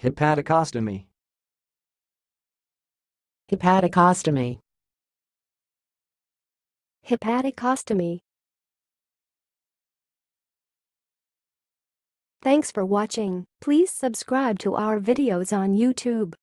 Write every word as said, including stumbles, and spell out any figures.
hepaticostomy, hepaticostomy, hepaticostomy. Thanks for watching. Please subscribe to our videos on YouTube.